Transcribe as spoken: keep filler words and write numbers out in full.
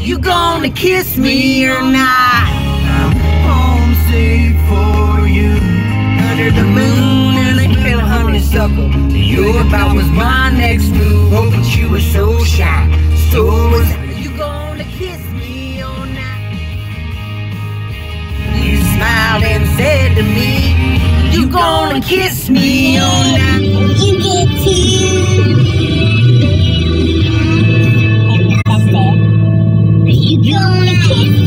You gonna kiss me or not? I'm homesick for you. Under the moon and a pale honeysuckle. Your about was my next move. Oh, but you were so shy. So was you gonna kiss me or not? You smiled and said to me, you gonna kiss me or not? You get teased. You gonna kiss me?